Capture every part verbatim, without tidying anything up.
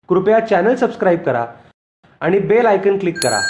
कृपया channel subscribe करा आणि बेल आयकन क्लिक करा।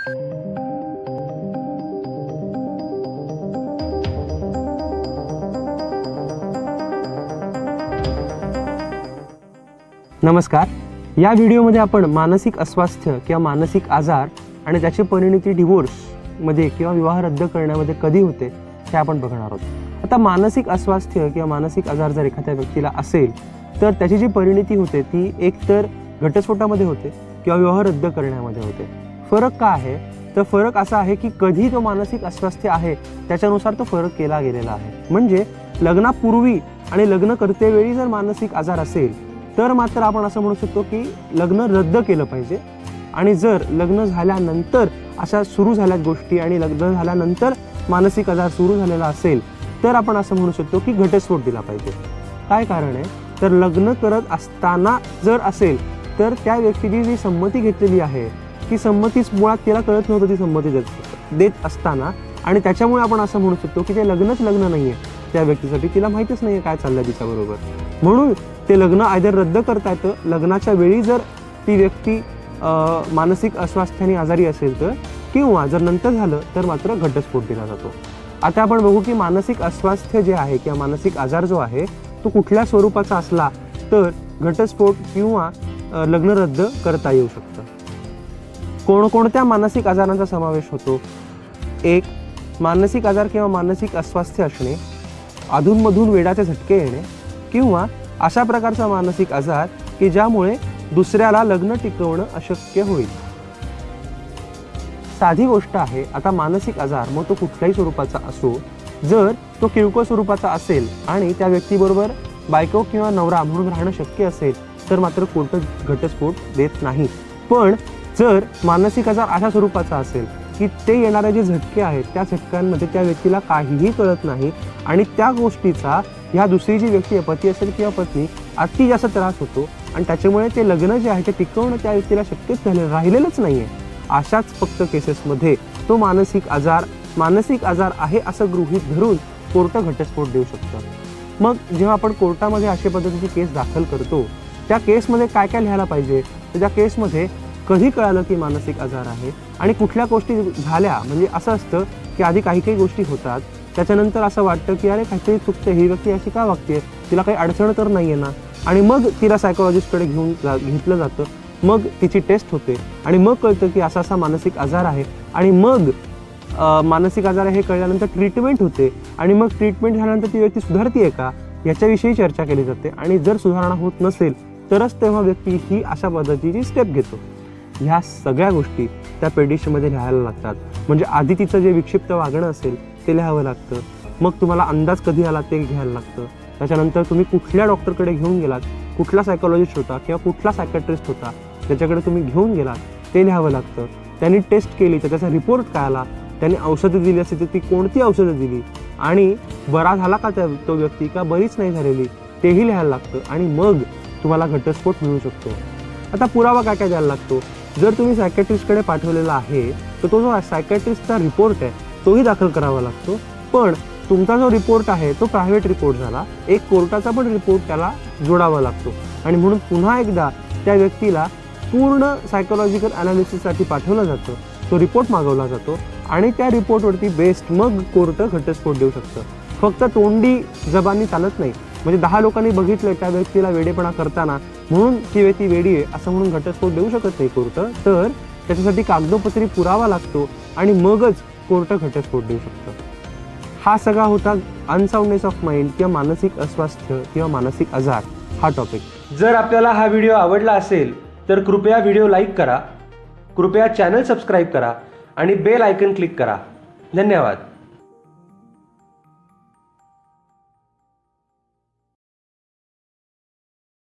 नमस्कार, या व्हिडिओमध्ये आपण मानसिक अस्वास्थ्य किंवा मानसिक आजार आणि त्याची परिणती डिवोर्स मध्ये किंवा विवाह रद्द करण्यामध्ये कधी होते हे आपण बघणार आहोत। आता मानसिक अस्वास्थ्य किंवा मानसिक आजार जर एखाद्या व्यक्तीला असेल तर त्याची जी परिणती होते ती एकतर घटस्फोटामध्ये होते किंवा विवाह रद्द करण्यामध्ये होते। फरक का आहे तर फरक असा आहे की कधी तो मानसिक अस्वास्थ्य आहे त्याच्यानुसार तो फरक केला गेलेला आहे। म्हणजे लग्नापूर्वी आणि लग्न करतेवेळी जर मानसिक आजार असेल तर मात्र आपण असं म्हणू शकतो की लग्न रद्द केलं पाहिजे, आणि जर लग्न झाल्यानंतर अशा सुरू झाल्या गोष्टी आणि लग्न झाल्यानंतर मानसिक आजार सुरू झालेला असेल तर आपण असं म्हणू शकतो की घटस्फोट दिला पाहिजे। काय कारण आहे तर लग्न करत असताना जर असेल तर त्या व्यक्तीची जी संमती घेतलेली आहे ती संमतीच मुळात तिला कळत नव्हतं, ती संमती देत देत असताना, आणि त्याच्यामुळे आपण असं म्हणू शकतो की ते लग्नच लग्न नाहीये त्या व्यक्तीसाठी, तिला माहितीच नाहीये काय चाललंय तिच्याबरोबर, म्हणून ते लग्न आयदर रद्द करता येतं। लग्नाच्या वेळी जर ती व्यक्ती मानसिक अस्वास्थ्याने आजारी असेल तर, किंवा जर नंतर झालं तर मात्र घटस्फोट दिला जातो। आता आपण बघू की मानसिक अस्वास्थ्य जे आहे किंवा मानसिक आजार जो आहे तो कुठल्या स्वरूपाचा असला तर घटस्फोट किंवा लग्न रद्द करता येऊ शकतं। कोणकोणत्या मानसिक आजारांचा समावेश होतो? एक, मानसिक आजार किंवा मानसिक अस्वास्थ्य असणे, अधूनमधून वेडाचे झटके येणे, किंवा अशा प्रकारचा मानसिक आजार की ज्यामुळे दुसऱ्याला लग्न टिकवणं अशक्य होईल। साधी गोष्ट आहे, आता मानसिक आजार मग तो कुठल्याही स्वरूपाचा असो, जर तो किरकोळ स्वरूपाचा असेल आणि त्या व्यक्तीबरोबर बायको किंवा नवरा म्हणून राहणं शक्य असेल तर मात्र कोर्ट घटस्फोट देत नाही। पण जर मानसिक आजार अशा स्वरूपाचा असेल की ते येणारे जे झटके आहेत त्या झटक्यांमध्ये त्या व्यक्तीला काहीही कळत नाही आणि त्या गोष्टीचा ह्या दुसरी जी व्यक्ती आहे, पती असेल किंवा पत्नी, अति जास्त त्रास होतो आणि त्याच्यामुळे ते लग्न जे आहे ते टिकवणं त्या व्यक्तीला शक्यच झाले राहिलेलंच नाहीये, अशाच फक्त केसेसमध्ये तो मानसिक आजार मानसिक आजार आहे असं गृहीत धरून कोर्ट घटस्फोट देऊ शकतं। मग जेव्हा आपण कोर्टामध्ये अशा पद्धतीची केस दाखल करतो त्या केसमध्ये काय काय लिहायला पाहिजे तर त्या केसमध्ये कधी कळालं की मानसिक आजार आहे आणि कुठल्या गोष्टी झाल्या, म्हणजे असं असतं की आधी काही काही गोष्टी होतात त्याच्यानंतर असं वाटतं की अरे काहीतरी चुकतं, ही व्यक्ती अशी का वागते, तिला काही अडचण तर नाही आहे ना, आणि मग तिला सायकोलॉजिस्टकडे घेऊन जा घेतलं जातं, मग तिची टेस्ट होते आणि मग कळतं की असा असा मानसिक आजार आहे, आणि मग मानसिक आजार आहे हे कळल्यानंतर ट्रीटमेंट होते, आणि मग ट्रीटमेंट झाल्यानंतर ती व्यक्ती सुधारते का याच्याविषयी चर्चा केली जाते, आणि जर सुधारणा होत नसेल तरच तेव्हा व्यक्ती ही अशा पद्धतीची स्टेप घेतो। ह्या सगळ्या गोष्टी त्या पेटिशनमध्ये लिहायला लागतात। म्हणजे आधी तिचं जे विक्षिप्त वागणं असेल ते लिहावं लागतं, मग तुम्हाला अंदाज कधी आला ते घ्यायला लागतं, त्याच्यानंतर तुम्ही कुठल्या डॉक्टरकडे घेऊन गेलात, कुठला सायकोलॉजिस्ट होता किंवा कुठला सायकॅट्रिस्ट होता त्याच्याकडे तुम्ही घेऊन गेलात ते लिहावं लागतं, त्यांनी टेस्ट केली तर त्याचा रिपोर्ट काय आला, त्यांनी औषधं दिली असेल तर ती कोणती औषधं दिली, आणि बरा झाला का त्या तो व्यक्ती का बरीच नाही झालेली तेही लिहायला लागतं, आणि मग तुम्हाला घटस्फोट मिळू शकतो। आता पुरावा काय काय द्यायला लागतो, जर तुम्ही सायकॅट्रिस्टकडे पाठवलेला आहे तर तो जो सायकॅट्रिस्टचा रिपोर्ट आहे तोही दाखल करावा लागतो, पण तुमचा जो रिपोर्ट आहे तो प्रायव्हेट रिपोर्ट झाला, एक कोर्टाचा पण रिपोर्ट त्याला जोडावा लागतो, आणि म्हणून पुन्हा एकदा त्या व्यक्तीला पूर्ण सायकोलॉजिकल अनालिसिससाठी पाठवलं जातं, तो रिपोर्ट मागवला जातो, आणि त्या रिपोर्टवरती बेस्ड मग कोर्ट घटस्फोट देऊ शकतं। फक्त तोंडी जबानी चालत नाही, म्हणजे दहा लोकांनी बघितलं त्या व्यक्तीला वेडेपणा करताना म्हणून ती व्यक्ती वेडी आहे असं म्हणून घटस्फोट देऊ शकत नाही कोर्ट, तर त्याच्यासाठी कागदोपत्री पुरावा लागतो आणि मगच कोर्ट घटस्फोट देऊ शकतं। हा सगळा होता अनसाउंडनेस ऑफ माइंड किंवा मानसिक अस्वास्थ्य किंवा मानसिक आजार हा टॉपिक। जर आपल्याला हा व्हिडिओ आवडला असेल तर कृपया व्हिडिओ लाईक करा, कृपया चॅनल सबस्क्राईब करा आणि बेल आयकन क्लिक करा। धन्यवाद।